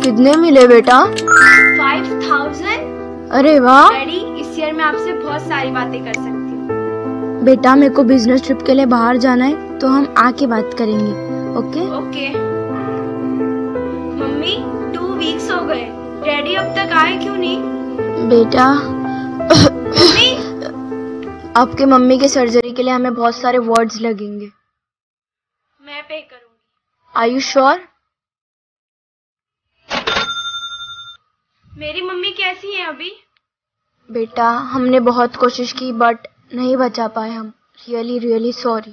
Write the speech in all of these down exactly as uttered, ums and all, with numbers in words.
कितने मिले बेटा? Five thousand. अरे वाह डैडी, इस ईयर मैं आपसे बहुत सारी बातें कर सकती हूँ। बेटा मेरे को बिजनेस ट्रिप के लिए बाहर जाना है, तो हम आके बात करेंगे। Okay okay. Mummy, two weeks हो गए, डैडी अब तक आए क्यों नहीं? बेटा मम्मी, आपके मम्मी के सर्जरी के लिए हमें बहुत सारे वार्ड्स लगेंगे। मैं पे करूंगी। Are you sure? मेरी मम्मी कैसी है अभी? बेटा हमने बहुत कोशिश की बट नहीं बचा पाए हम। Really really sorry.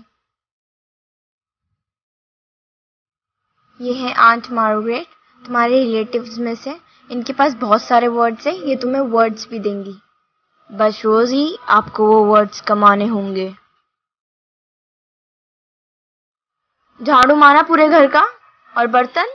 ये है आंट मार्गरेट, तुम्हारे रिलेटिव्स में से। इनके पास बहुत सारे वर्ड्स हैं, ये तुम्हें वर्ड्स भी देंगी। बस रोजी आपको वो वर्ड्स कमाने होंगे। झाड़ू मारा पूरे घर का और बर्तन।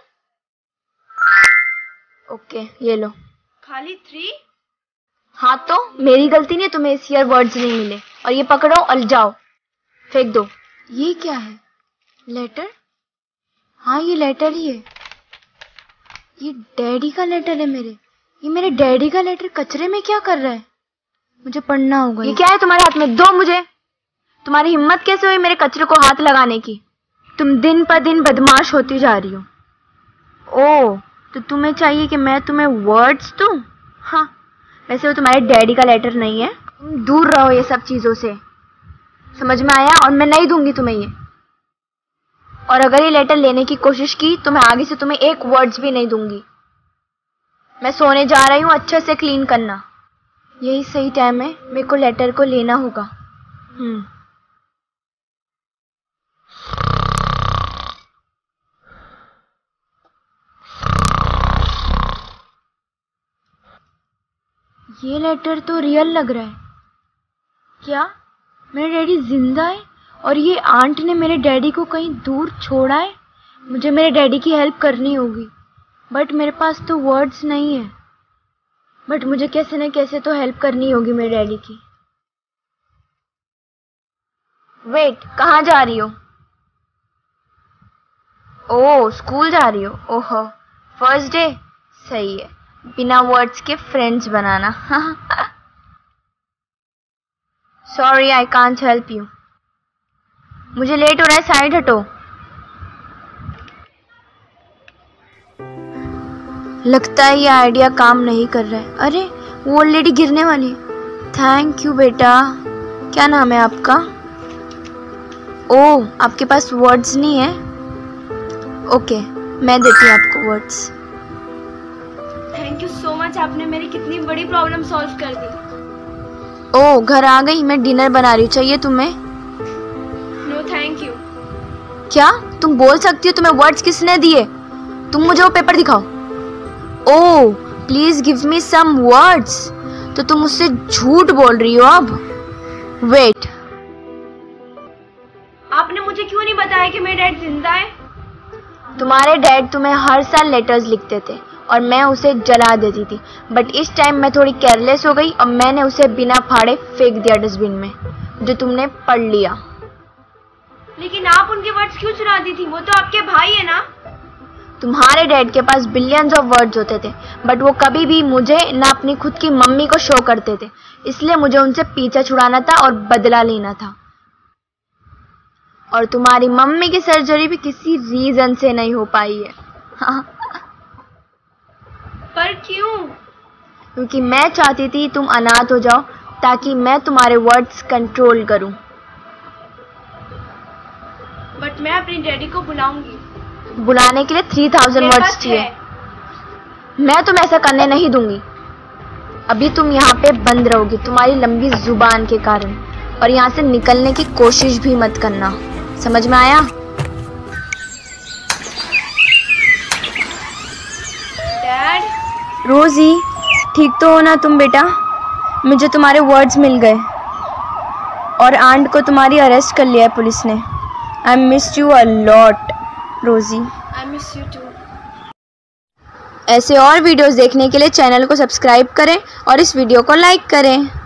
ओके ये लो। खाली थ्री? हाँ तो मेरी गलती नहीं, तुम्हें इस ईयर वर्ड्स नहीं मिले। और ये पकड़ो और जाओ फेंक दो। ये क्या है? लेटर? हाँ ये लेटर ही है। ये डैडी का लेटर है मेरे। ये मेरे डैडी का लेटर कचरे में क्या कर रहा है? मुझे पढ़ना होगा। ये क्या है तुम्हारे हाथ में? दो मुझे। तुम्हारी हिम्मत कैसे हुई मेरे कचरे को हाथ लगाने की? तुम दिन पर दिन बदमाश होती जा रही हो। ओह तो तुम्हें चाहिए कि मैं तुम्हें वर्ड्स दूं? हाँ वैसे वो तुम्हारे डैडी का लेटर नहीं है। तुम दूर रहो ये सब चीजों से, समझ में आया? और मैं नहीं दूंगी तुम्हें ये। और अगर ये लेटर लेने की कोशिश की तो मैं आगे से तुम्हें एक वर्ड्स भी नहीं दूंगी। मैं सोने जा रही हूँ, अच्छे से क्लीन करना। यही सही टाइम है, मेरे को लेटर को लेना होगा। हम्म ये लेटर तो रियल लग रहा है। क्या मेरा डैडी जिंदा है और ये आंट ने मेरे डैडी को कहीं दूर छोड़ा है? मुझे मेरे डैडी की हेल्प करनी होगी बट मेरे पास तो वर्ड्स नहीं है। बट मुझे कैसे न कैसे तो हेल्प करनी होगी मेरे डैडी की। वेट, कहाँ जा रही हो? ओह स्कूल जा रही हो। ओहो फर्स्ट डे, सही है। बिना वर्ड्स के friends banana. Sorry I can't help you. मुझे लेट हो रहा है, साइड हटो। लगता है ये आइडिया काम नहीं कर रहा है। अरे वो ऑलरेडी गिरने वाली है। थैंक यू बेटा। क्या नाम है आपका? ओह आपके पास वर्ड्स नहीं है? ओके मैं देती हूँ आपको words. Thank you so much, आपने मेरी कितनी बड़ी प्रॉब्लम सॉल्व कर दी। ओह घर आ गई, मैं डिनर बना रही हूँ, चाहिए तुम्हें? No thank you. क्या तुम बोल सकती हो? तुम्हें वर्ड्स किसने दिए? तुम मुझे वो पेपर दिखाओ। Oh please give me some words. तो तुम मुझसे झूठ बोल रही हो अब? वेट, आपने मुझे क्यों नहीं बताया कि मेरा डैड जिंदा है? तुम्हारे डैड तुम्हें हर साल लेटर्स लिखते थे और मैं उसे जला देती थी। बट इस टाइम मैं थोड़ी केयरलेस हो गई और मैंने उसे बिना फाड़े फेंक दिया डस्टबिन में, जो तुमने पढ़ लिया। लेकिन आप उनके वर्ड्स क्यों चुराती थी? वो तो आपके भाई है ना? तुम्हारे डैड के पास बिलियंस ऑफ वर्ड्स होते थे बट वो कभी भी मुझे ना अपनी खुद की मम्मी को शो करते थे। इसलिए मुझे उनसे पीछा छुड़ाना था और बदला लेना था। और तुम्हारी मम्मी की सर्जरी भी किसी रीजन से नहीं हो पाई है। पर क्यों? क्योंकि मैं चाहती थी तुम अनाथ हो जाओ ताकि मैं तुम्हारे वर्ड्स कंट्रोल करूं। बट मैं अपने डैडी को बुलाऊंगी। बुलाने के लिए थ्री थाउजेंड वर्ड्स चाहिए। मैं तुम्हें ऐसा करने नहीं दूंगी। अभी तुम यहाँ पे बंद रहोगी तुम्हारी लंबी जुबान के कारण, और यहाँ से निकलने की कोशिश भी मत करना, समझ में आया? डैड। रोजी ठीक तो हो ना तुम बेटा? मुझे तुम्हारे वर्ड्स मिल गए और आंट को तुम्हारी अरेस्ट कर लिया है पुलिस ने। I miss you a lot Rosie. I miss you too. ऐसे और वीडियोस देखने के लिए चैनल को सब्सक्राइब करें और इस वीडियो को लाइक करें।